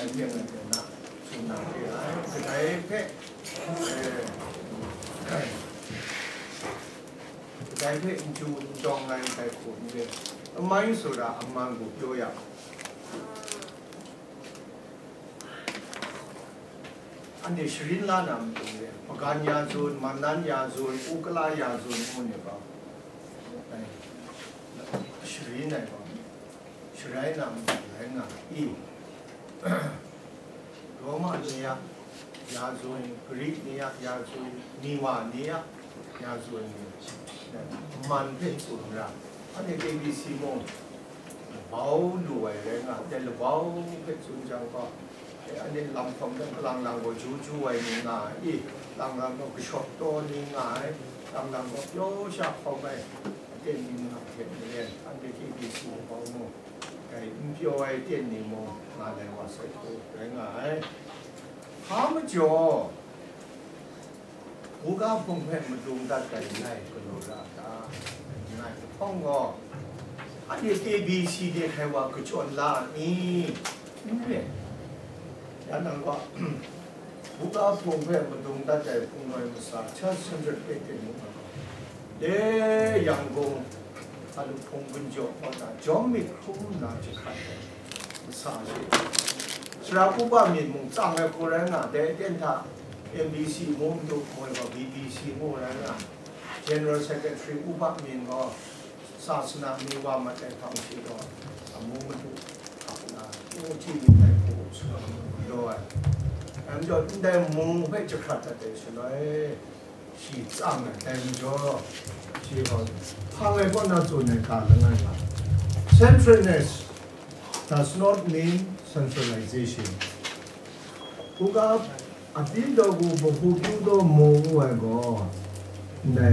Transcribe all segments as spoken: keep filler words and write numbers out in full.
เพียงแต่นะสุนัขที่ไอ้คือไอ้เพ่ไอ้เพ่จูจองไงไอ้คนเนี่ยไม่สุดาอามันกูโยยอันนี้ชรินลานามตรงนี้ปกันยาซูนมันนันยาซูนอุกลายาซูนมันเนี่ยก็ชรินไหนก็ชรินนามไหนน่ะอีโรมาเนี่ยยาซูนกรีกเนี่ยยาซูนนิวาเนี่ยยาซูนมันเป็นสุนทรอันนี้ เค บี ซี มงเบาหน่วยเลยนะแต่เบาเป็นสุนทรก็อันนี้ลำพองตั้งลังลังก็จู่จู่ไอ้นี่ง่ายอีลังลังก็กระชอกตัวนี่ง่ายลังลังก็โยชักเข้าไปเต้นนี่ง่ายเห็นไหมอันนี้ เค บี ซี เบาโม่ไอ้อินเดียไอ้เต้นนี่โม่งานอะไรวะใส่ตัวง่ายข้ามจ่อผู้ก้าวพงเพชรมาดูดัดใจง่ายก็โลราตาง่ายก็ท่องก็อันนี้ เค บี ซี เด็กใครว่าก็ชวนลานี่นี่ยันนั่งก็ผู้ก้าวพงเพชรมาดูดัดใจพงน้อยมาสาชัดสันจุดเป็นกันมั้งเดี๋ยยังคงอาลูกพงกุญจพอตาจอมมีคุ้มน่าจะขัดมาสาสิสระอุบามีมุงจังเลยคนนั้นน่ะเดี๋ยวเดินท่า เอ็ม บี ซี มุงดูมวยว่า บี บี ซี มุงนั้นน่ะ General Secretary อุบามีก็ศาสนามีว่ามาแต่ทางที่ก็มุงมันดูขับนาโอ้ที่มีแต่ผู้สนับสนุนด้วยอันจะได้มุงให้จะขัดแต่ส่วนน้อยสีจังเลยแต่จะที่เขาพังไอ้พวกนั้นส่วนในการละไงล่ะ Centralness does not mean centralization. Kuka atindo ko bukudo mo uego. Ne.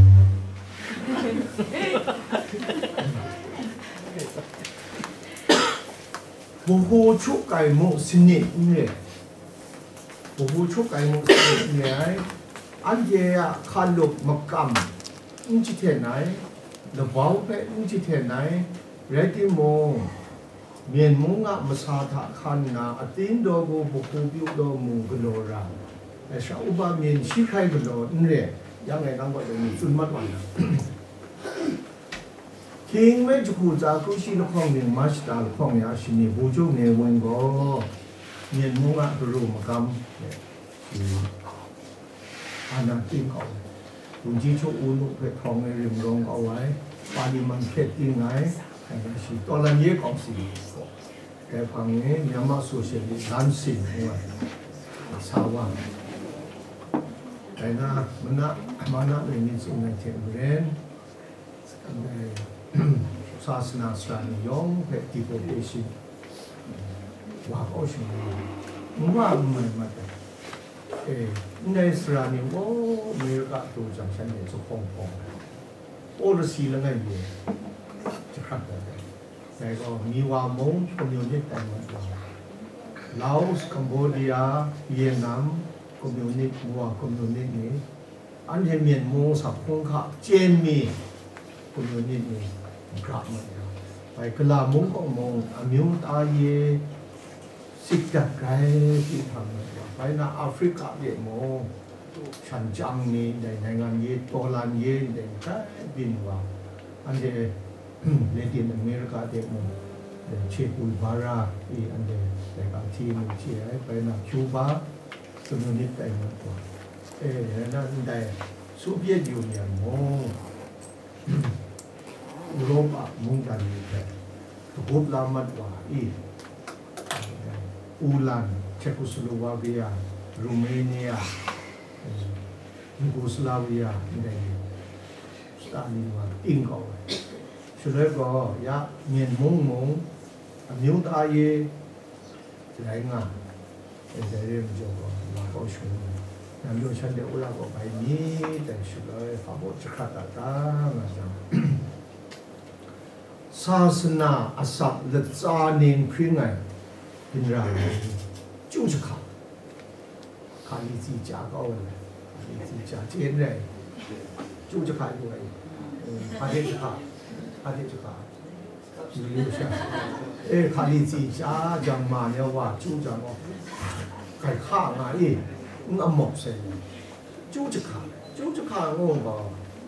Buku chukai mo sinit ne. Buku chukai mo sinit ne. Anje ya kaluk makam. Inci tenai. Lebau pe inci tenai. Ready mo. เมียนมุงอ่ะมาสาธาคันนะอตินโดกูบุกบิวโดมุงกโลราแต่ชาวบ้านเมียนชี้ใครกโลนี่แหละยังไงกันก็จะมีจุดมัดวันคิงไม่จุกจากกุศิลข้องเมียนมาสตาร์ข้องยาชินีบูจูเนวันก็เมียนมุงอ่ะรู้มากำเนี่ยอันนั้นที่เขาบุญจีโชอุลุเพชรทองในริมรงเอาไว้ปานิมันเพชรที่ไหนตอนนั้นเยอะของสิ่งแต่พังนี้ยามาสุเชลิล้านสิ่งหัวสาวว่าแต่น่ะมันน่ะมันน่ะเป็นนิสัยในเทมเรนในศาสนาสลามยองเพื่อที่จะได้สิ่งว่าเขาสิ่งนี้ว่าไม่มาแต่เอในสลามโอ้เมื่อก็ตัวจังฉันเนี่ยสุขพงพงโอ้ฤาษีละไงเนี่ยจะขัดกันแต่ก็มีว่ามงคอมมิวนิสต์แต่หมดลาวส์คัมโบเดียเวียดนามคอมมิวนิสต์มัวคอมมิวนิสต์นี้อันเดียเมียนมูสับคงค่ะเจนมีคอมมิวนิสต์นี้กลับมาไปกลามุงก็มงอามิวตาเยสิกจักไรที่ทำไปนะแอฟริกาเยโมฉันจังนี้ในงานเยโตลันเยในแค่บินว่าอันเดียเลตินอเมริกาเด็กมันเชคุลบาราอีอันเดแต่บางทีมันเชียไปนะคิวบาคอมมิวนิสต์แต่หมดตัวเออนั่นแต่โซเวียตยูเนียนมงยุโรปมุ่งกันแต่ทุกลามัดว่าอีอูลันเชโกสโลวาเกียโรมาเนียยูโกสลาเวียในสตาลินว่าอิงเขาสุดท้ายก็ยาเมียนมุงมุงนิ้วตาเย่ไรง่ะเป็นใจเรื่องจบก็มาเข้าชมน้ำโยชันเดียวเราก็ไปนี้แต่สุดท้ายฝากบทจะขัดตาตานะจ๊ะศาสนาอาศัพและจานินพิงไงเป็นไรจู่จะขัดขาลีจีจ่าก็เอาเลยขาลีจีจ่าเจนเลยจู่จะขัดยังไงอาเดจะขัดอาเดจะขัด留下，哎，看你自家将嘛了话，就将我，该看啊咦，我冇谁，就只看，就只看我个。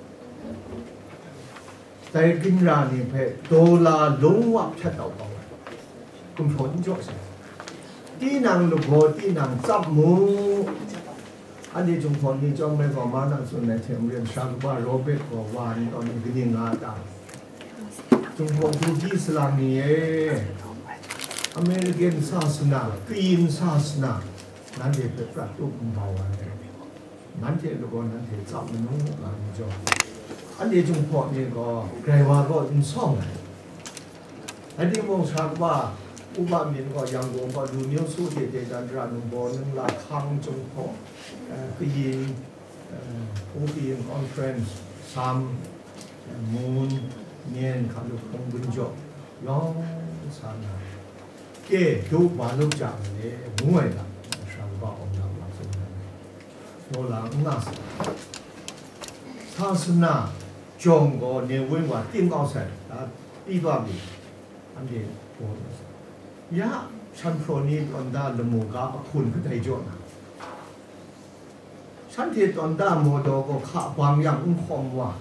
แต่กินร้านนี้เพะโดลาลงวับชัดเอาเอาคุณผลจ่อสิที่นางลูกโบที่นางจับมืออันนี้จงพรนี่จ้องไม่ก็มานั่งส่วนในเทมเรียนชาลว่าโรเบิร์ตก็วานตอนนี้ก็ยิงงาตาจงพรทุกที่สลามีเออเมริกันศาสนากรีนศาสนานั่นเด็กเป็นประตูเบาอะไรนั่นเด็กลูกนั่นเด็กจับมือนั่นจ้องอันนี้จงพอนี่ก็ไกลว่าก็อินซ่องอันนี้มองชัดว่าอุบามินก็ยังคงก็ดูนิ้วสู้เด็ดๆดันรานุบอนึงละคังจงพอก็ยิงผู้ยิงคอนเฟรนซ์ซัมมูนเนียนขับลูกคงบุญจบย้องสานาเก๋ดูบาลูกจังเลยมวยละชันว่าองค์นำมาสุดเลยโนลาอุนาสศาสนาจงก็เนื้อวิ่งว่าติ้งเอาใส่ตีตัวมีอันเดียวโอ้ยะฉันโปรนี้ตอนด้านละมูกาคุณก็ได้จดนะฉันที่ตอนด้านโมโดก็ข้าบางอย่างอุ้งคมว่า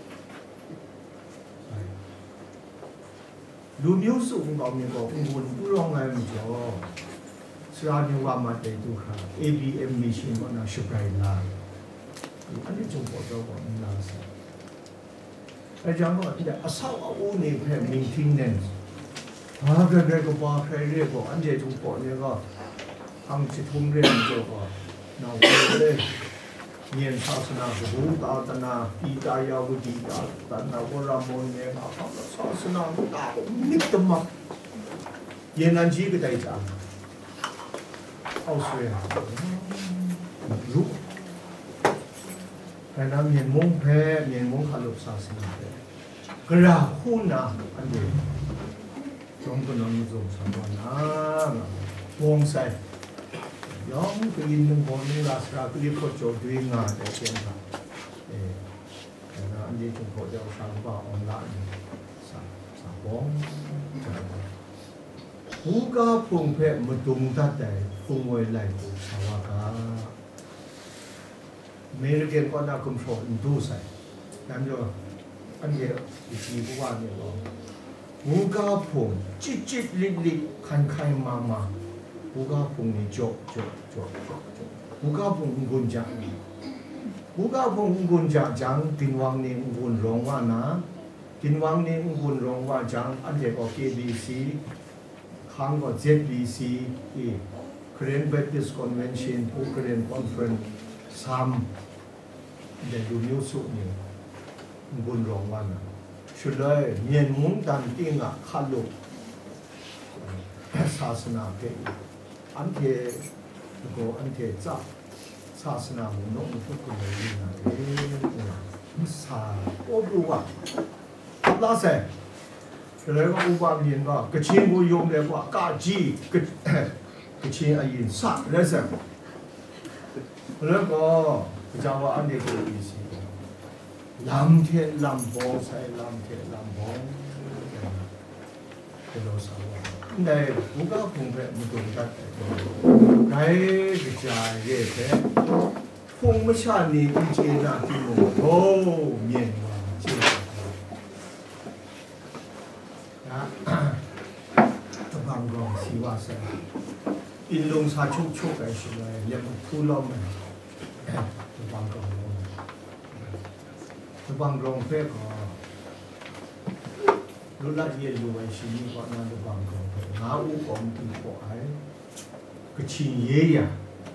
ดูนิ้วสูงก็มีก็อุ้งวุ่นผู้ร้องไงมันจะสระนิวามาเตตุค่ะ เอ บี เอ็ม มิชินก็น่าชุบไรลาอันนี้จงพอจะบอกน่าสิไอ้จังก็เดี๋ยวอาศัยเอาอุ้งนี่เพื่อ maintenance อ่าเรื่องเรื่องก็บอกใครเรียกว่าอันเดียจงพอเนี่ยก็ทำจิตทุ่มเรียนก็ว่าน่าเลยเรียนศาสนาหูตาตนาปีตายาวุดีตาตนาวรามนเนี่ยมาเขาศาสนาตามิตรมาเย็นอันจีก็ได้จ้าเอาสวยรู้แต่น้ำเย็นมงแพ้เย็นมงขลุศาสนากระหุ่นนะอันเดียวจงก็นำจงสมานาวงใส่ย้อมก็ยินหนึ่งคนนึงลาสระก็รีบก็โจทย์ด้วยงานแต่เช่นนั้นเออแต่นะอันนี้จงพอจะเอาสามว่าออนไลน์สามสามวงหูก็พุ่งเพะมาตุงตัดแต่พุ่งไว้ไหลปูสาวกาเมริกันก็น่าคุ้มครองดูใส่นั่นก็อันเดียวอีกทีก็ว่าเนี่ยว่าหูก็พุ่งจิตจิตลิบลิบคันคันมามาหูก็พุ่งนี่จบจบจบจบจบหูก็พุ่งกุญจังหูก็พุ่งกุญจังจังกินวังนี่กุญร้องว่านะกินวังนี่กุญร้องว่าจังอันเดียวก็ เค บี ซี ข้างก็ เจ็ด บี ซี อีก Korean Baptist Convention ผู้ Korean Conference ซ้ำเดี๋ยวดูนิ้วสุดนี่กุญร้องว่านะชุดเลยเมียนมุ้งดันติ้งอ่ะขัดลุกศาสนาเกี่ยอันเทก็อันเทจับศาสนามุนมุทุกคนเลยนะเอ๊ะมิสาโอ้ดูว่าลาเซ่เลยก็อุบาเมียนก็กระชิงกูยมเลยว่ากาจีกระกระชิงอายินสักเลยเซ่แล้วก็จะว่าอันเดียวกันอีสิลำเทลำบองใส่ลำเทลำบองเป็นโลสาวในบุกคงเป็นมุตุนกัดในกระจายเย่เพ่คงไม่ใช่นี่จริงๆนะที่มุโอ้เมียนว่าจริงนะตะบังกองสีวาสนาอินลงซาชุกชุกไอ้สิ่งอะไรเรียกว่าทุลมตะบังกองตะบังกองเพ่ก็รู้ละเอียดอยู่ไอ้สิ่งนี้ก็น่าจะบังกองหาอุปกรณ์ที่พอไอ้ก็ชี้เยี่ย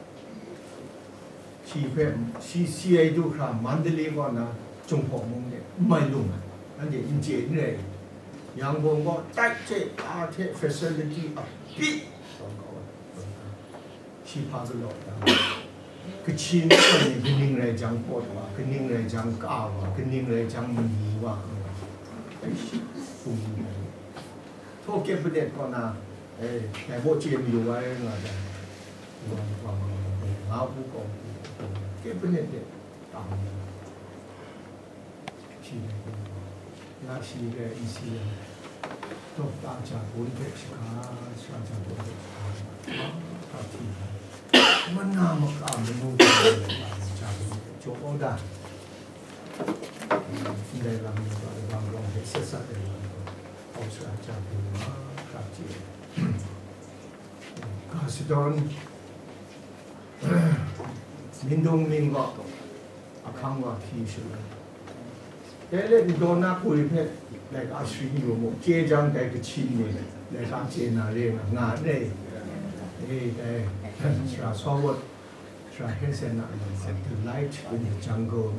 ชี้เพ่ชี้ชี้ไอ้ดูครับมันเดลีก็นะจงพอมงเนี่ยไม่ลงอ่ะนั่นเดี๋ยวอินเจนเลยยังคงก็ตัดเจอาเทฟเซลิตี้อ่ะปีต้องก็ชี้พาไปหลอกนะก็ชี้นี่ก็นี่ก็นิ่งเลยจังปวดว่าก็นิ่งเลยจังก้าวว่าก็นิ่งเลยจังมันดีว่าไอ้ฟุ้งโทษเก็บประเด็นก่อนนะเอ้แต่โบเชียนอยู่ไว้ไงจ๊ะวางวางหาผู้กองเก็บประเด็นเด็ดตามชี้เลยน่าชี้เลยอีซี่เลย 또 따자 본백시가 사자 본백시가 같이 만나 뭐 아무 노래 자고 조오다 내가 뭐 방송 했었어 어서 자고 같이 가시던 민동민과 아kam과 기술 얘네 도나 구입해 내가 아쉬워 뭐 제장 대그 친구 내가 제나래 나네 에이 자 소원 자 해서나 the light in the jungle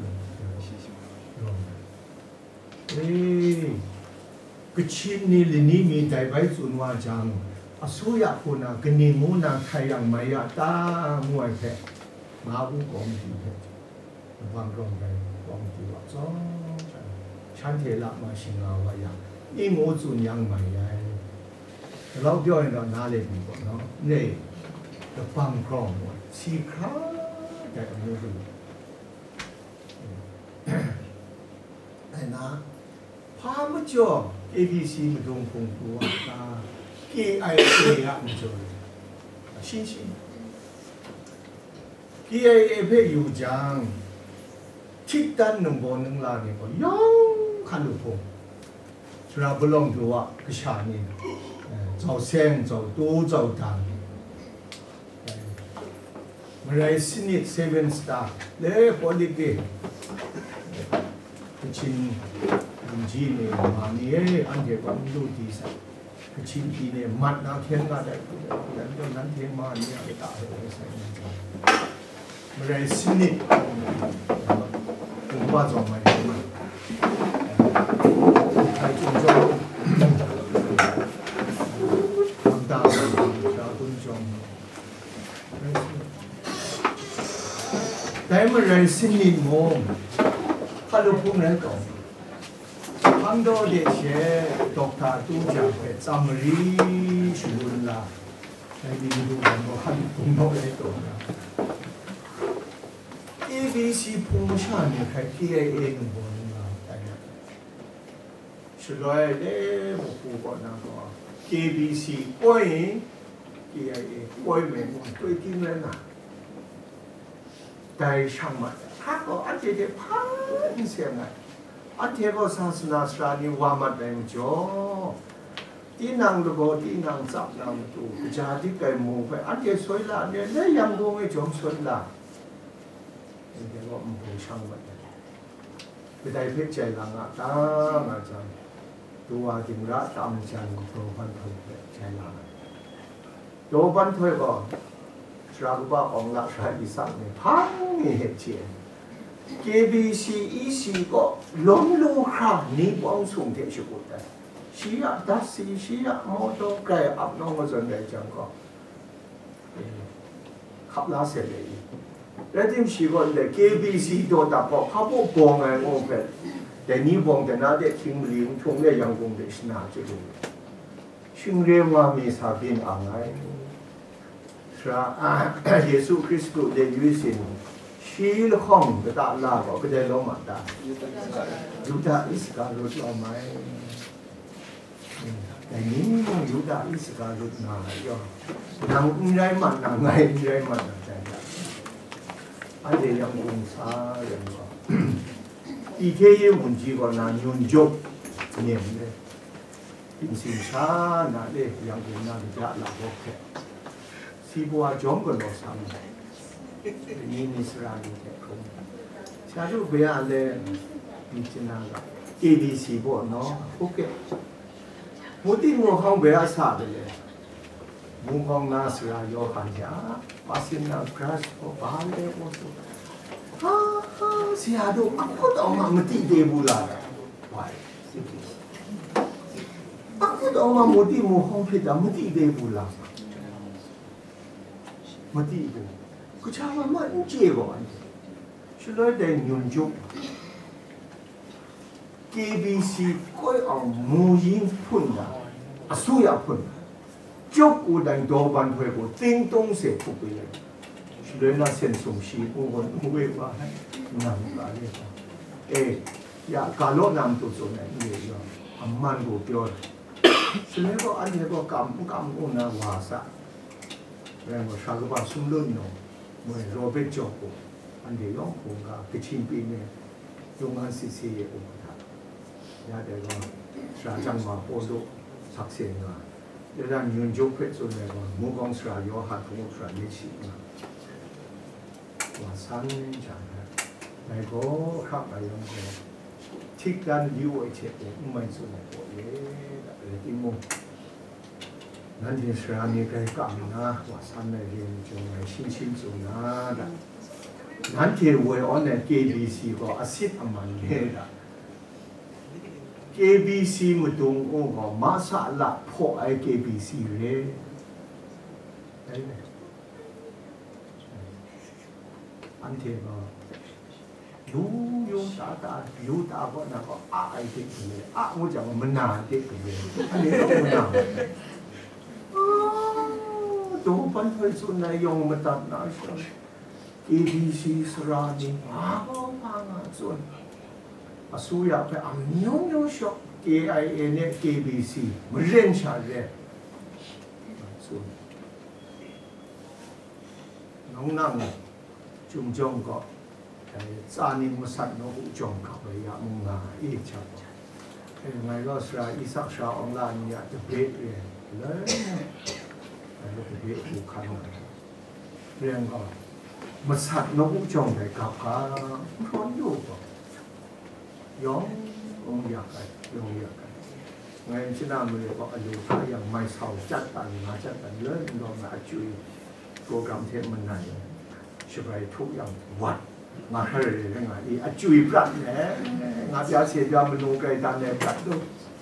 에이 그 친구 리니미 다이바이 준와장 아수야 보나 그니무나 타양 마야 다 무아해 마부 공기해 방송대 공기 왔어 찬테라 마싱아와야 이 모든 양마야เราပြောရင်တော့နားလည်ပြီပေါ့နော်နေthe background စီခါတဲ့အမျိုးစုအဲ့နာဖာမကျော် A B C မတုံဖုံကူတာ K I A ကမကျော်ရှင်းရှင်း K I A ဖေးယူကြံထိတန်နံဘောနံလာနေပေါ့ယောင်းခါလို့ဖို့ဆိုတာဘလုံးတို့ကရှာနေ早生早多早当，马来西亚 seven star， 嘞玻璃的，个亲，邻居呢，妈咪诶，安杰关路地上，个亲戚呢，马那天个在，人家那天马你也打的，马来西亚，文化中嘛，还注重。แต่เมื่อไรสิ่งนี้มองถ้าเราพูดนั้นก่อนทำโดยเด็กเช่ดอกตาตู้จากเป็นจำรีชุนละในมีดูมันก็หันตรงโน้นเลยตัวนะ A B C พูดชาเนี่ยใคร K I A หนึ่งบนนะแต่เนี่ยสุดท้ายเด้บอกพูดก่อนนะก็ K B C ป่วย K I A ป่วยเหมือนกันป่วยจริงเลยนะแต่ช่างมันถ้าก็อันเดียพันเสียงไงอันเดียก็ศาสนาสรานิวามัดแรงจ่อที่นางดูบ่ที่นางจับนางดูจาที่ไก่หมูไปอันเดียสวยละเนี่ยเนี่ยยังคงไม่จงสวยละอันเดียก็มันเป็นช่างมันไปได้เพชรใจหลังอ่ะตามอาจารย์ตัวจิงระตามจันทร์ตัวพันธุ์ใจหลังตัวพันธุ์ก็เราว่าองค์ราชาอิสระเนี่ยพังเหตุเชีย K B C E C ก็ล้มลูกค้านี่บ้องส่งเทชุกุได้ชียดัชซีชียมอโตไกอับน้องก็จนได้จังก็ขับลาเสร็จเลยแล้วที่ชีก็เลย K B C ตัวตับพอเขาบอกบองไงงงไปแต่นี่บองแต่น่าเด็กทิ้งเลี้ยงช่วงเนี้ยยังคงเด็กชนะจะดูชิงเรียกว่ามีสาบินอะไรพระเยซูคริสต์ได้ยืนสินชีลข้องก็ตาลาก็ก็ได้ลงมาตายูดาอิสการุดเอาไหมแต่นี้มึงยูดาอิสการุดนาย่อนางอินไรมันนางไงอินไรมันใจใจอันเดียยังคงซาอย่างก็อีเทียมันจีก็นานยุนจบเนี่ยเลยอินสินซานาเลยยังคงนานจะลาโอเคစီဘွားကြောင့်ကတော့ဆမ်းတယ်။ဒီနေ့စရာနေတဲ့ခု။ဆရာတို့ဘယ်ရလဲဒီချင်တာက A B C ပေါ့နော်။ဟုတ်ကဲ့။မူတိမောဟောင်းဘယ်အစားတယ်လဲ။မူကောင်းနာစရာယောဟန်ကြာပါစင်နာဂရတ်ဟောပါလေပေါ့ဆို။ဟာဆရာတို့အခုတော့မှမတိသေးဘူးလား။ဝိုင်းအခုတော့မှမူတိမောဟောင်းဖြစ်တာမတိသေးဘူးလား။မတိဘူးကချာမမအကျေကောရှလွဲတဲ့ညွန်ကျုပ် K B C ကိုအောင်မူရင်းဖွင့်တာအစိုးရဖွင့်ကျုပ်ကိုတိုင်တော်ပန်ဖွဲကိုတင်းတုံးစေပုတ်ပေးလိုက်ရှလွဲနာစင်ဆုံရှိဘူးဘုဝေပါနာမပါလေအေးရကာလောနမ်တို့ဆိုနေနေရောအမှန်ကိုပြောซึ่งก็อันนี้ก็กำกำอุณาวาสะเรื่องว่าชาลบาสุนลุนโนเมื่อโรเบิร์ตโจโกอันเดียวคงกับกิชิมปีเนี่ยยงอันซีซีอุปถัมภ์ยาเดียวก็ชาจังมาโอโดสักเสียงอ่ะเดี๋ยวนั้นยืนจุกเพชรส่วนใหญ่ก็มุกองสระยอหัดมุกสระยิ่งชิมาว่าสันจังนะในก็ขับไปยังไงที่การยูไอเช็ดเนี่ยไม่ส่วนใหญ่ก็เยอะเลยที่มุกนั่นที่สระนี้ใครกำนะว่าสันในเรียนจงไงชินชินสุนัดนั่นที่วัยอ่อนเนี่ย เค บี ซี ก็อาศิษย์มันเนี่ย เค บี ซี มาตรงโอ้ก็มาสาละพอไอ เค บี ซี เลยได้ไหมอันที่ก็ยูยูตาตายูตาก็น่ะก็อาไอเด็กเลยอา我讲我们哪เด็กเลยอันนี้ก็มัน哪ตัวปันไปส่วนไหนยงมาตัดนะใช่ เค บี ซี สระนี่อาก็พังอ่ะส่วนอาสุยาไปอันยงยงชอบ เค ไอ เอ เนี่ย เค บี ซี มันเล่นชาเลยส่วนน้องนั่งจุ่มจงก็จานิมุสันโนหุจงกับไปยามุงงาอีกชาบไอ้ไงก็สระอิสักชาองลานเนี่ยจะเบรกเลยเลยไอ้ลูกเบรกผูกขันเรื่องก็มุสันโนหุจงไปกับกันร้อนอยู่ก็ย้อนองอยากไปยองอยากไปไงชินามือก็อายุถ้ายังไม่เศร้าจัดตันมาจัดตันเลยลองมาจุยโปรแกรมเทปมันไหนช่วยทุกอย่างวัดมาให้เลยนะอีอาจุยปลัดเนี่ยงานยาเสียยามันลงไกลตามเนี่ยปลัดดู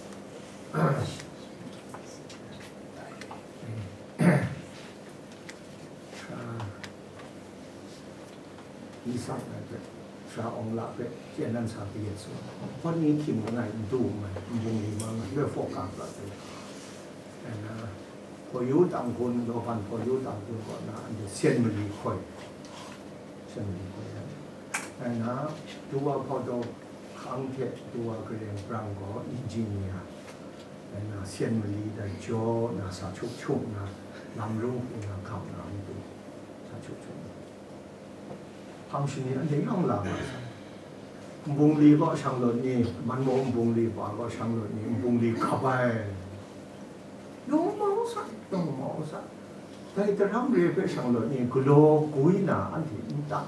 อีสักนะเป็นชาองละเป็นเจ้านั่นสาปีส่วนเพราะนี้ขิมกันไหนดูมันยังดีมากเรื่องโฟกัสแบบนี้นะพอยุต่างคนโดนพันพอยุต่างคนก่อนนะอันนี้เส้นมันดีค่อยเส้นมันดีค่อยนะนะตัวพอโดนขังเทตัวก็เรียนปรังก็อินจิเนียร์นะเส้นมันดีได้โจนะสาชุกชุกนะนำรูปนะขับน้ำดูสาชุกชุกทำสิ่งนี้อันนี้ต้องหลังบุงลีก็ช่างหล่นนี่มันมองบุงลีป่าก็ช่างหล่นนี่บุงลีขับไปยงมองสักยงมองสักแต่จะทำเรื่องไปช่างหล่นนี่กุโลกุยน่ะอันที่มันตัก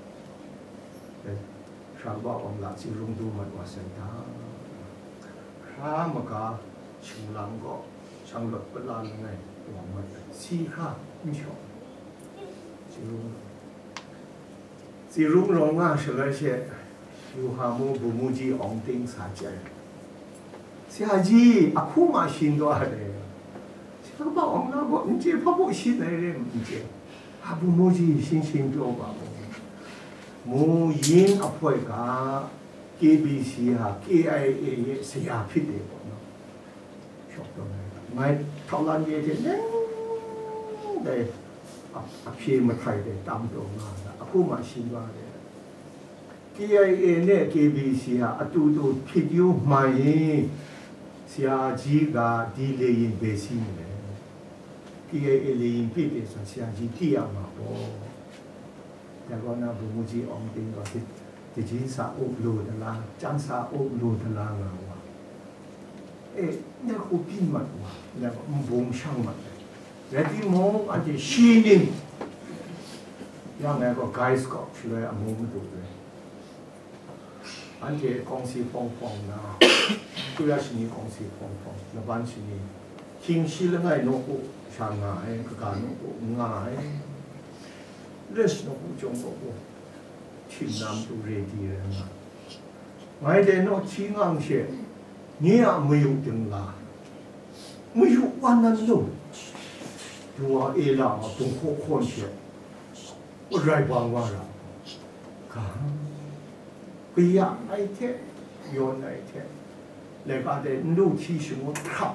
ชาวบ้านองค์หลักสิรุงดูมันว่าเส้นทางข้ามก็ชิงหลังก็ช่างหล่นเป็นลานยังไงหวังมันสี่ข้าไม่ชอบสิรุงสิรุงร้องว่าเฉลยเช่ยูฮามูบุมูจีองติงสาใจเสียจีอาคูมาชินตัวอะไรเสียก็บอกองค์นั้นบอกมึงเจ้าพ่อบอกชินอะไรมึงเจ้าอาบุมูจีชินชินตัวบ้ามูยินอภัยกับ เค บี ซี ฮะ เค ไอ เอ เสียผิดเลยบอกเนาะชอบตรงนี้ไม่เท่านั้นเยอะที่นั่นได้อาเพียมาไทยได้ตามตัวมาอาคูมาชินว่าเลยเค ไอ เอ เนี่ย เค บี ซี ฮะอัตุตุผิดอยู่ไหมเสียจีกับดีเลยยินเบสินเลย เค ไอ เอ เลยยินผิดเลยส่วนเสียจีที่อามาบอกแต่ก็น่าบุญจีองติงก็ที่ที่จีนสาอุบลูดละจันสาอุบลูดละงาวะเอ๊ะเนี่ยคูพินมันวะเนี่ยก็บุญช่างมันแล้วที่มองอันที่ชีนิงยังไงก็ไกด์ก็ช่วยอามุมดูเลยอันที่กองสีฟองฟองนะตัวอย่างนี้กองสีฟองฟองแล้วบ้านที่นี่ทิ้งชีแล้วไงนกช่างง่ายก็การนกง่ายเรื่องนกจงก็ทิ้งน้ำดูเรดีเลยนะไม่ได้นกทิ้งอ่างเช่นเนี่ยไม่อยู่ถึงละไม่อยู่วันนั้นเลยตัวเอล่าตรงโคคนเช่นอะไรบางว่าละกันปียไอเทโยนไอเทแล้วก็ได้ดูที่สมุทรขับ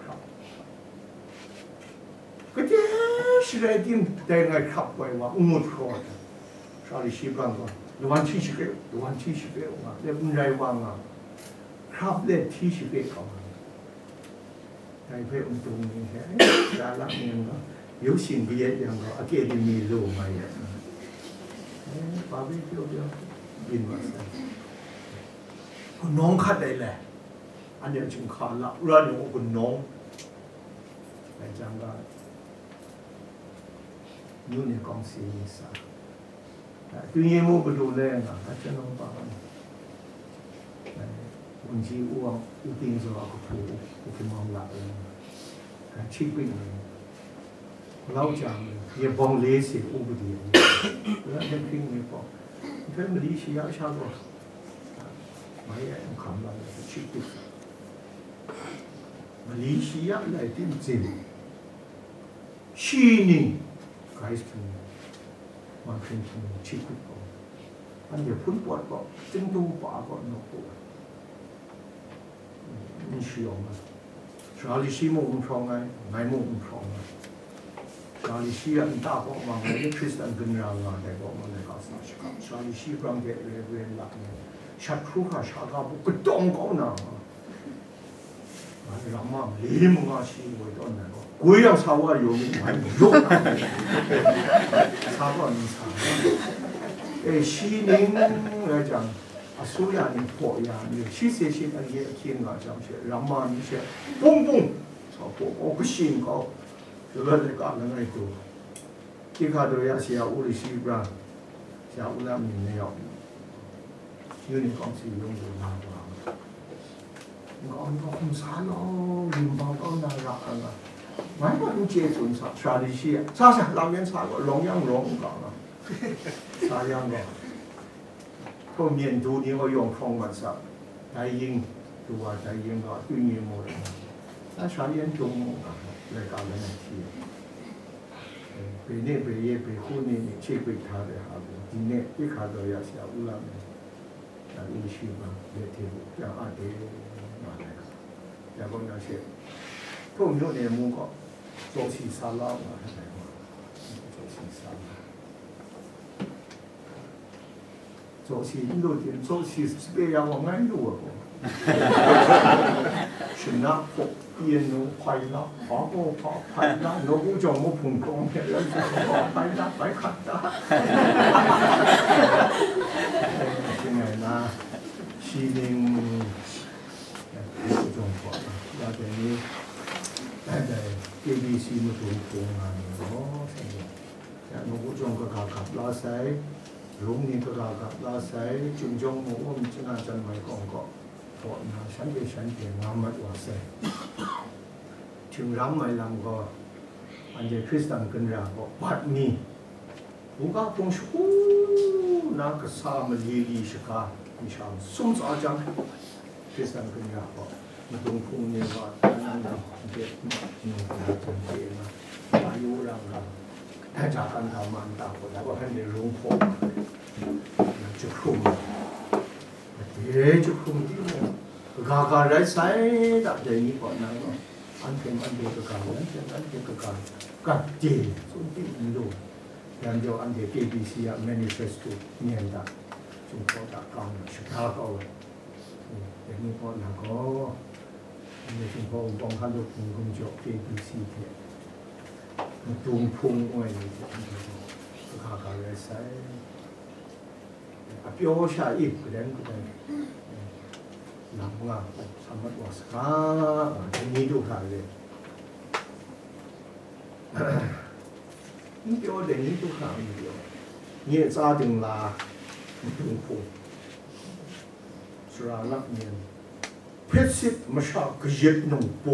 ก็เจ๊สิได้ดิมแต่ไงขับไปว่าอุ้มรถชาลิชีบังก็ดูวันที่สิบเอ็ดดูวันที่สิบเอ็ดว่าเรื่องไรว่างอ่ะขับเล่นที่สิบเอ็ดเขา台北运动呢，嘿，加六年个，有สิ่งที่ยังก็อาเกดิมีรู้มาอย่างเอ๊ะปาวิเดียวเดียวบินมาใส่น้องคัดได้แหละอันเดียวจึงขาดละเรื่องของคุณน้องไปจำได้อยู่ในกองสีนิสาตัวเยี่ยมไปดูแลนะถ้าจะน้องบ้านวันที่อ้วงอุติงสระก็ผูกอุติมองหลับเลยชิปปิ้งเราจำยังบองเลสิอุบดีแล้วยังพิงไม่พอเพื่อนมาดีชี้ยาชาก็ไม่ใช่คำนั้นชิปปิ้งมาดีชี้ยาอะไรที่จริงชี้นี่ใครสิ่งมาพิงที่ชิปปิ้งอันเดียวพุ่นปวดก็จึงดูป่าก็นกปวดนี่需要吗？哪里西木唔创啊？外木唔创啊？哪里西人大國嘛？我啲 Christian 跟人啊，大國嘛嚟搞啥事？哪里西方嘅嚟嚟嚟，殺出下殺家不不當講呐！我哋諗啊，你冇啊，西會當嚟講，鬼又炒啊，有命還唔喐啊！炒個唔炒，誒西寧嚟講。啊，苏亚尼破亚尼，其实是那些天啊，像些人嘛，你些嘣嘣，操破，我个心高，这个这个那个多，一看到也是要屋里洗不啦，下屋那面没有，有你讲是用的那个，我讲我红山咯，连包讲那个啊，买个你接准啥啥的些，啥啥老年茶个龙阳龙讲啊，啥样个？ก็เมียนดูนี่ก็ยงคลองมันสับไทยยิงตัวไทยยิงก็ตุ้ยยิงหมดถ้าชาเลียนจงรายการนั้นที่ไปเนี่ยไปเย่ไปคู่นี่เชื่อไปท่าเลยครับทีนี้ที่ขาดอยาเสียอุลาเนี่ยแต่อีชิบะเดี๋ยวที่จะอาเดมาเลยแต่ก็น่าเชื่อพวกนี้เนี่ยมึงก็โจชีซาลามาให้มาโจชีซาลา做起路点做起是别让我挨路啊！是那破烟路快啦，跑过跑快啦，我不叫我碰光的，人家跑快啦，快看哒！现在呢，西宁有状况，要等你现在 A B C มาถูกโกงานเนาะใช่ไหมแต่我不叫个卡卡拉塞。ลุงนี่ก็รากับลาใส่จุนจงมูว่ามันจะน่าจะไม่กองก็พอนะฉันเดียฉันเดียงามัดว่าใส่ถึงรำไม่ลำก็อันเดียคริสตันกันราก็ปัดมีบุกาพงชูนักสามลีลีสกามีชาวสุ่มอาจังคริสตันกันราก็มาตรงพงเนี่ยว่านั่นนั่นเด็กนี่ก็จะเจนะอายุรังรังถ้าจากการทำมันต่างกันแล้วก็ให้ในโรงพยาบาลจุกคุ้มเดี๋ยวจุกคุ้มที่นี่กากาไรใส่ดับใจนี้ก่อนนะอันเป็นอันเดียวกับการอันเป็นอันเดียวกับการกัดเจสุดที่อินโดยันเดียวอันเดียว A B C อ่ะ manifesto เนี่ยดับจุดพอดับกลางชิคาโกอย่างนี้พอนะก็ในชุมพรบางคันดูคุณคุณจบ A B C เนี่ยตุงพุงไว้ก็ขาขาเลยใส่เปียวชาอีกก็ได้ก็ได้หลังว่าสามารถว่าสก้าทีนี้ดูขาเลยนี่เปียวเดี๋ยวนี้ดูขาเดียวเนี่ยจ้าดึงลาตุงพุงสุราลักเนียนเพชรสิทธิ์มาชาก็ยึดหนุ่มโป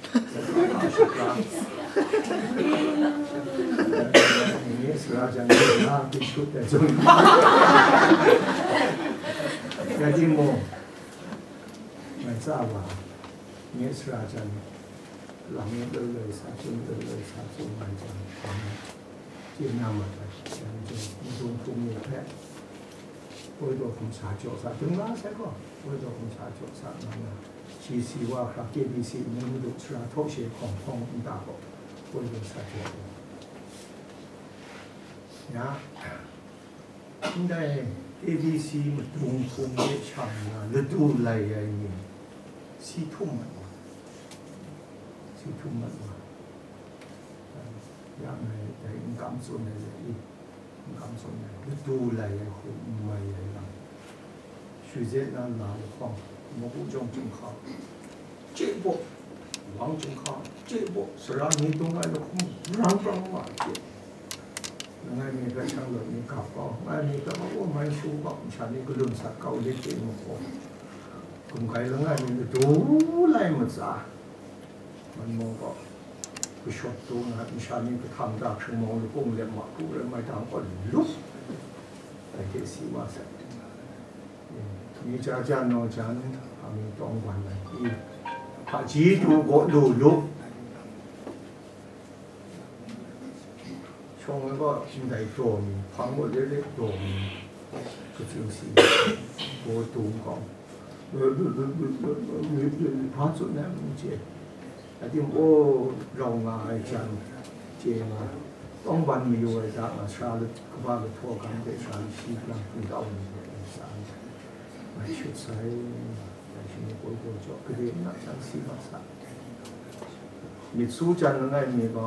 นี่สุราจันทร์น่าติดชุดแต่จุนแค่ที่โมไม่ทราบว่านี่สุราจันทร์หลังนี้เลยเลยสาจุนเลยเลยสาจุนไม่จังที่นำมาไปยังจุนจุนทุ่มแพ้โอ้ยตัวคุณชาโจสาถึงล้าใช่ก็โอ้ยตัวคุณชาโจสานั่นนะชีสีว่าครับ A B C มันดูสุราทบเชของของอินดาโกโอ้ยตัวชาโจนะนี่ได้ A B C มันตรงคงเยอะชันนะฤดูไหลไอ้นี่สีทุ่มมันสีที่ทุ่มมันว่าอย่างไรแต่อินกำส่วนไหนอีกอินกำส่วนไหนดูแลคุณไม่เลยนะชีวิตนั้นหลายความมกุจงจงข้าเจ็บหวังจงข้าเจ็บสระนี้ตรงไหนเราคงรังรังว่าเจ็บงั้นมีกระชังเลยมีกับก็งั้นมีก็บอกว่าไม่สู้บอกฉันนี่ก็ลืมสักเก่าเล็กเองมั้งคุณใครแล้วงั้นมีดูแลมันซะมันมองก็ก็ชอบตัวนะฉันนี่ก็ทำจากชั่วโมงหรือกุ้งเลี้ยงหมาผู้เลี้ยงไม่ทำก็ลุกแต่เกี่ยสิว่าสักมีจ้าจ้าน้องจ้าเนี่ยมีต้องวันไหนที่พระจีดูก็ดูลุกช่วงนั้นก็ได้ตัวมีฟังหมดเล็กๆตัวมีก็จริงสิโอ้ตูมก่อนเออดูดูดูดูดูพระสุดนะมันเจ็บแต่ที่โอ้เรามาไอ้จันเจ็บมาต้องวันมีไว้จากมาชาลุกว่าลุทั่วกันได้ชาลุชีพลังมีเอาหนึ่งสามไม่ชุดใส่ไม่ชุดโกโก้จอกกระเด็นนักจังสีมาสักมีสู้จันนั่นมีก็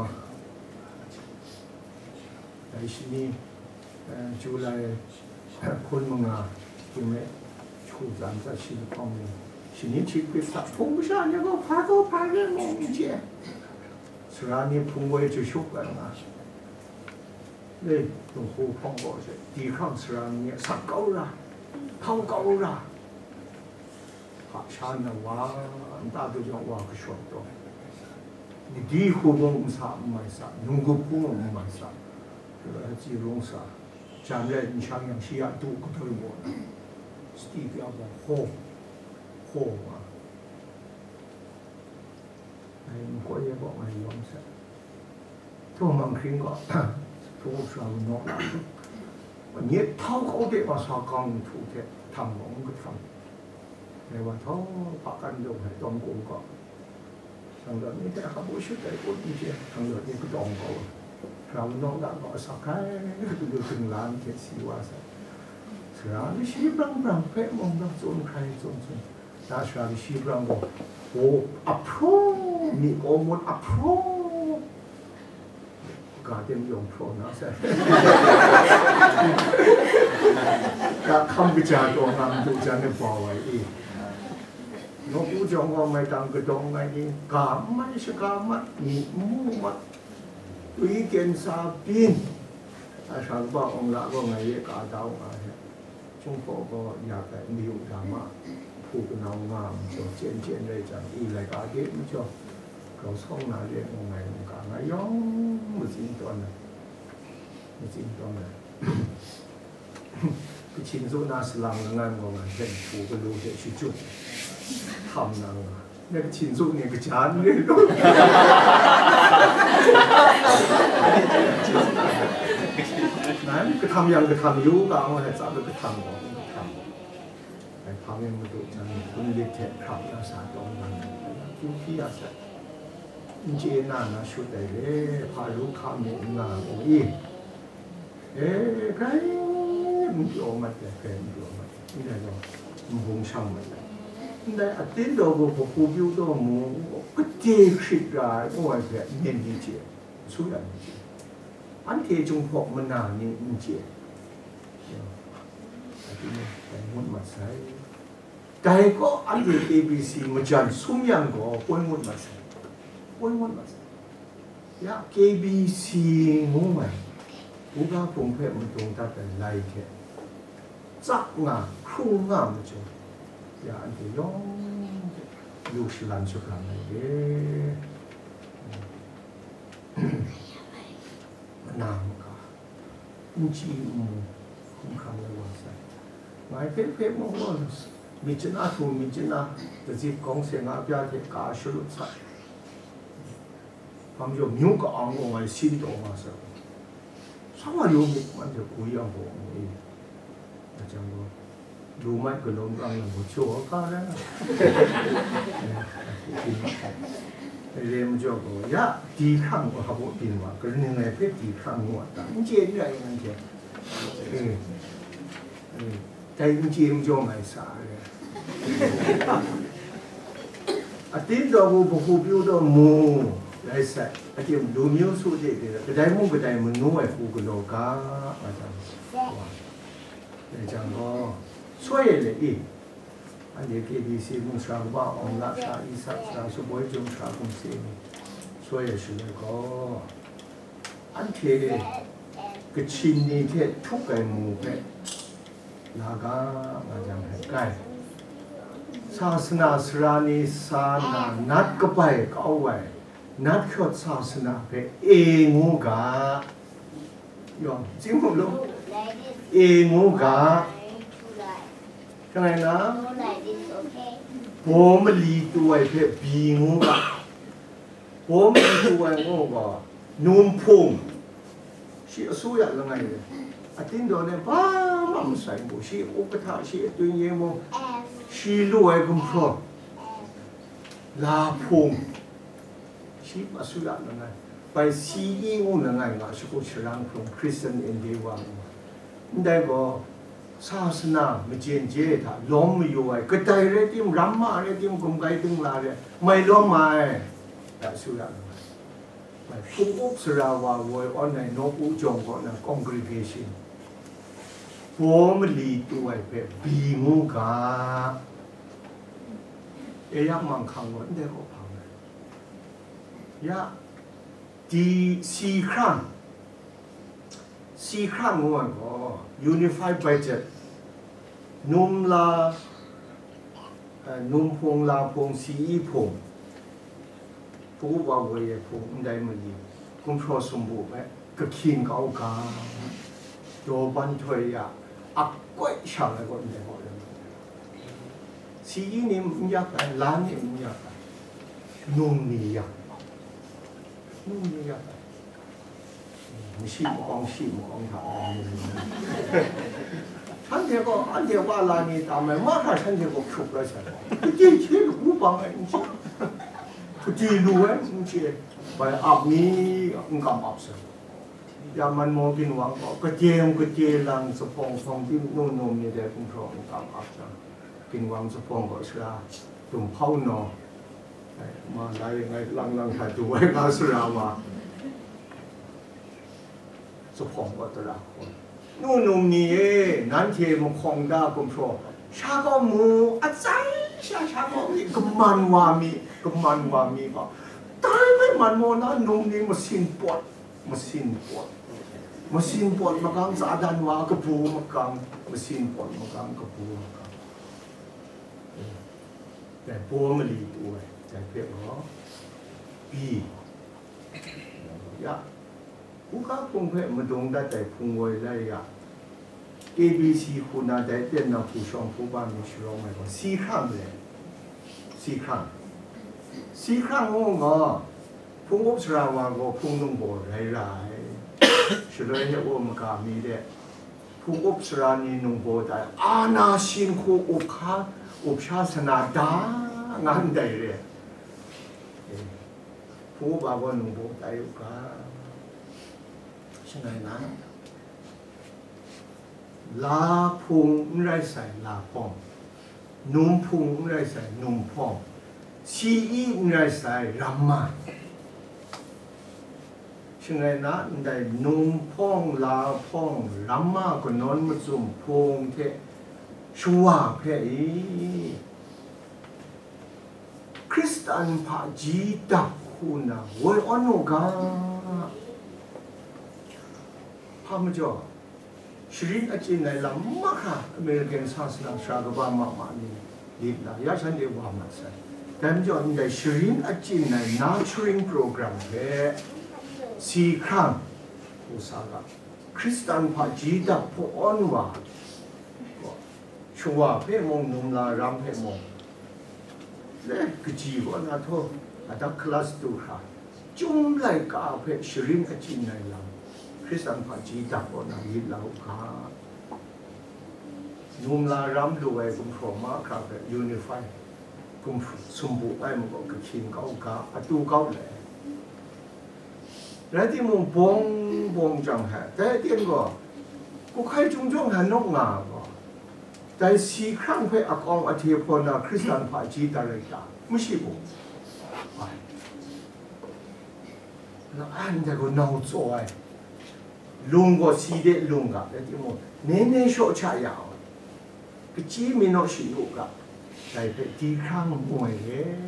ไอ้ชินีจุลัยคนมึงอ่ะที่ไม่ชูจันจะชินพองเลยชินีชิดไปสักพุ่งชาเนี่ยก็พาตัวพาเรื่องมองเจ้าสระนี้พุ่งไว้จะชุบกันนะเลยต้องหูพองก็จะดีข้างสระนี้สักเก่าละเข้าเก่าละพระชานะว่าอันตาตัวจังว่าก็ชอบตัวนี่ดีหูมองสักไม่สักนุ่งกุพุ่งไม่สักจีรงสาจำเลยนิชายังเชียดูก็ถือว่าสตีฟเอาบอกโฮโฮมาไอ้มันก็ยังบอกไม่ยอมเสียทั่วมังคิงก็ทั่วชาวนอกวันนี้เท่าเขาเด็กมาสากางถูกเททำของก็ทำในวันท้อปากกันโยงให้ตอมกูก็ทางเดินนี้แต่เขาไม่ช่วยใจกูจริงๆทางเดินนี้ก็ตอมเขาเราน้องดังก็สักแค่ดูถึงล้านเจ็ดสิบว่าสักสระวิชีบรังบรังเพ่มองดังจนใครจนจนตาสระวิชีบรังก็โอ้อัพโรมีโอมดอัพโรกาเต็มยงโปรนะใช่กาคำวิจารณ์ตัวงามดูจานในบ่อไว้อีกน้องผู้จงก็ไม่ต่างกระดงไงนี่กาไม่ใช่กามัดมีมูมัดวิเกณฑ์ซาบินอาชาบ้าองละก็ไงเยกาดาวอะไรช่วงพ่อก็อยากแต่มีอุตามาผู้เป็นเอางามจนเจนเจนเลยจังอีไรกาเด็กไม่ชอบเขาส่งนาเรียนองไงองกาไงย่องมือจริงตัวนั้นมือจริงตัวนั้นก็ชินสุนาสลังงานของงานเป็นผู้ก็รู้เด็กชิจุทำนาง那个亲属那个家那个，那个他们样个他们有噶，我还找到个他们，他们，哎，他们么都那本地铁他们那啥东那，就比较少。你这那那说的嘞，怕路他们那我一，哎，该唔叫乜嘅，该唔叫乜，呢個唔好上乜。แต่อันที่เราบอกผู้บิวตัวมูก็เจ็บสิกายโอ้ยแค่เงินดีเจ็บสุดอันนี้อันที่จงพกมันนานนี่มันเจ็บอันที่นี่แต่มุ่งมาใส่แต่ก็อันที่ เอ บี ซี มันจันสุ่มยังก็ป่วยมุ่งมาใส่ป่วยมุ่งมาใส่ยา เอ บี ซี งูไหมผู้กาพงเพชรมันตรงตัดแต่ไล่แค่จักงาครุ่งงามันจะอย่าอันเดียวลูกศิลันสุขันเลยเด้นามก็อินจีมูคุ้มค่าเลยว่าใส่หมายเพ่เพ่มองว่ามีชนะทูมีชนะแต่จีกองเสียงอาบยาเทกาชุลุใส่ความยมยุ่งก็อ่างว่าไงสิ้นตัวมาสักสมัยยุ่งมันจะคุยอย่างผมนี่อาจารย์ว่าดูไม่ก็ลงรังหมดชั่วก็ได้เรียนมันจะบอกยะดีข้างก็เขาบอกดีว่าก็ยังไงเพื่อดีข้างหัวตามันเจียนอะไรนั่นเจียแต่จริงๆมันจะไม่สายเลย ออาทิตย์เราบุกบิวตัวมูไรสักอาทิตย์ดูมิวสุดเด็ดเลยก็ได้มุ่งก็ได้มันนู้ไอ้ฟูกุโลกาอาจารย์อาจารย์ก็ช่วยเลยอีกอันนี้เกี่ยวกับสิ่งมุ่งสร้างว่าองค์ละชาอิสักสร้างสุบวยจงสร้างกุมเสียงช่วยช่วยก็อันที่ก็ชินนี่ที่ทุกไอ้มูเปลากาอาจารย์ให้ใกล้ศาสนาสรานิสานานัดก็ไปก็เอาไว้นัดขดศาสนาไปเองงูกายอมจริงมั้งลูกเองงูกายังไงนะผมมันลีตัวไอ้เพะบีงูกาผมมันตัวไอ้งูกานุ่มพุ่งชีสู้อย่างไรเลยอาทิตย์โดนเนี่ยบ้ามันใส่บุชีอุปถาชีตัวเยี่ยมชีรวยกุมพรลาพุงชีมาสุดนั่นไงไปซีอีงูนั่นไงงาสุกุชรังพงคริสเตียนอินเดียวันได้ก็ศาสนาไม่เจนเจท่าล้มไม่อยู่ไอ้ก็ใจเรื่องที่มันรำมาเรื่องที่มันกุมไก่ตึงลาเนี่ยไม่ล้มมาแต่สุดไม่ฟุกอุปสราวาวอยอันไหนนกอุจงก็นั่ง congregation ผมลีตัวไอ้เป็ดบีงูกาเอ้ยมังคังวันเดียวก็พังเลยยะดีสี่ครั้งสี่ครั้งงูก็ unified budget นุ่มลานุ่มพงลาพงสีพงผู้ว่าเวรพงได้มาดีคุณพระสมบูรณ์ไหมก็ขิงเขากาโดบันทวยะอักก้อยชาวอะไรก็ไม่พอเลยสีนี่มันยากไปล้านนี่มันยากไปนุ่มนี่ยากนุ่มนี่ยากไปไม่ชิมของชิมของทางฉันเดียวก็อันเดียวว่าล้านนี่ทำไมมากกว่าฉันเดียวก็ชุบเลยใช่ไหมจริงจริงกูฟังไอ้จริงกูจีรู้ไอ้จริงไปอาบนี้มึงกำอาบสิยามันมองกินหวังก็กระเจียมกระเจียลังสปองฟองที่นู่นนู่นนี่เด็กคุณพร้อมกำอาบสิกินหวังสปองก็เชื่อตุ่มเผาหนอมาได้ยังไงลังลังถ่ายตัวไว้กาสุรามาสปองก็ตระคนนู่นนู่นนี่นั่นเทมันคงได้คุณพร้อมชาก็มูอาจารย์ชาชาก็มีกมันวามีกมันวามีก็ตายไม่มันโมนะนุ่มนี่มาสินปวดมาสินปวดมาสินปวดมากังสาดันวากระปูมากังมาสินปวดมากังกระปูมากังแต่ปัวมันลีตัวแต่เพียงเหรอปียะผู้ข้าพุงเพ่มาดงได้แต่พุงไว้ได้ยะเอบีซีคุณน่าได้เต้นนักผู้ชมผู้บ้านมีชื่อร้องไหมว่าสี่ครั้งเลยสี่ครั้งสี่ครั้งงงก็พุ่งอุปสราวาก็พุ่งนุ่งโบไรไรช่วยให้โอมกามีเด็พุ่งอุปสรานีนุ่งโบได้อาณาชินคูอุปข้าอุปชาสนาดางานใดเลยพุ่งบาว่านุ่งโบได้อุปข้าใช่ไหมนะลาพุงไรใส่ลาพองนุ่มพุงไรใส่นุ่มพองชีอีไรใส่รามาใช่ไหมนะได้นุ่มพองลาพองรามาก็นอนมาจุ่มพงเทชัวเพอีคริสเตียนพาจีดักคุณนะเว้ยอันนู้กาพามจ่อชรินอาจินในลำมากค่ะอเมริกันศาสนาชาติบ้านมามานี่ดีนะยาฉันเดียวว่ามาใช่แต่จ่อในชรินอาจินใน nurturing program เพ่สี่ครั้งอุตสาหะคริสเตียนพาจีดับพวกอันว่าชัวเพ่มงนุ่มลารำเพ่มงเล็กจีบอันนั้นทั่วอาจจะคลาสตัวค่ะจุ่มไหลกาเพ่ชรินอาจินในลำคริสตันพาจีดับบนยิลาอุคานุ่มลารำดูไอ้กุมพรมาครับยูนิฟายกุมสมบูรณ์ไอ้มันก็กระชินเก้ากาอตูเก้าเลยแล้วที่มึงบงบงจังฮะแต่ที่นั่นก็กูใครจุงจงหันนกงาก็แต่สี่ครั้งเพื่ออากองอธิพรนะคริสตันพาจีตาเลยจ้าไม่ใช่บุไปแล้วอันเดียวก็น่าจ่อยลุงก็สีเด็ดลุงกับแล้วที่มันเน้นเน้นชดใช้ยาวก็จีมีน้องสิลูกกับแต่ไปที่ข้างมวยเอง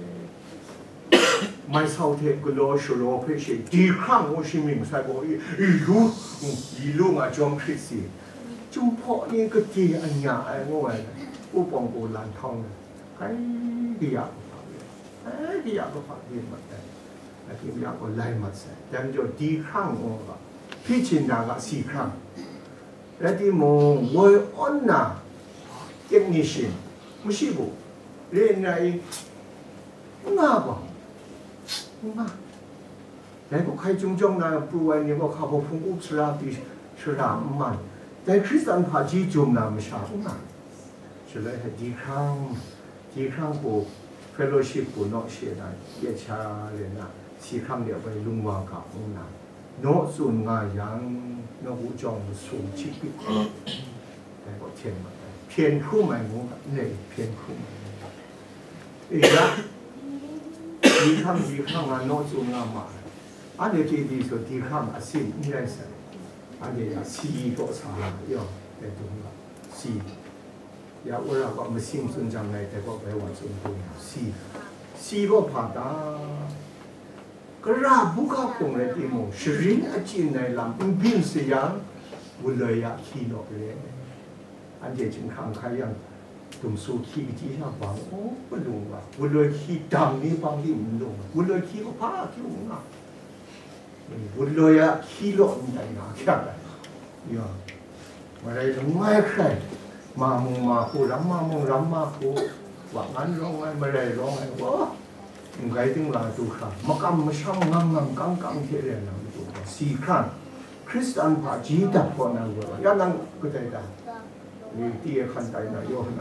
ไม่เศร้าเทก็รอชโลเพื่อเชื่อที่ข้างว่าชิมิงใส่บอกอีลูกอีลูกอ่ะจอมคริสต์จุ่มพอนี่ก็ที่อันยาไอ้งวยอุปองกูลันทองไอ้ดีอ่ะไอ้ดีอ่ะก็ฝากเรียนมาแต่ไอ้ที่ดีอ่ะก็ไล่มาใส่แต่จะที่ข้างว่าพี่ชินดาก็สี่ครั้งและที่มองว่าอันน่ะเทคนิชินไม่ใช่บุเรียนอะไรง่ายกว่าง่ายแต่ก็ใครจงจงนะปลุกเนี่ยก็ข้าพเจ้าอุศราติชรามันแต่คริสเตียนพาจีจุ่มน้ำชาง่ายฉะนั้นดีครั้งดีครั้งกูเฟลโลชิพกูนอกเชียร์ได้เยชาเลยนะสี่ครั้งเดียวไปลุงวางกับมึงนะโน้ตส่วนงานยังโน้ตจงสูงชิบิแต่ก็เทียนมาเพียนคู่ใหม่มึงเนี่ยเพียนคู่ใหม่อีกแล้วดีครั้งดีครั้งมาโน้ตส่วนงานมาอันเดียวที่ดีสุดดีครั้งอาศิลป์นี่ได้สิอันเดียวสี่ก็สามยอดแต่ตรงนี้สี่อย่าว่าเราก็ไม่สิ่งส่วนจังเลยแต่ก็ไปว่าส่วนตรงสี่สี่ก็ผ่านตาก็ราบุกคงเลยที่มองสิ่งที่จีนในลำเป็นบินเสียงบุเลยอยากขี้นกเลยอันเดียวจึงคำใครยังตุ่มสูขี้ที่ชอบฟังโอ้ก็ลุงว่ะบุเลยขี้ดำนี่ฟังที่มันลุงบุเลยขี้ก็พ้าขี้ลุงอ่ะบุเลยอยากขี้หลอนใจหนาแค่ไหนย่าอะไรถึงไม่ใครมามุงมาคูรำมามุงรำมาคูว่างั้นร้องไงไม่ได้ร้องไงวะมึงไงถึงลาตุขามักำมาช่างงำงำกังกังเทเรนนะตัวสี่ครั้งคริสตันพาจีดับก่อนนะวะยันนั่งก็ได้ได้นี่ที่ขันใจนะโยน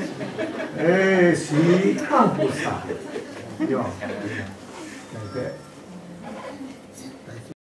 เอ้สี่ครั้งผู้สาวโยนแต่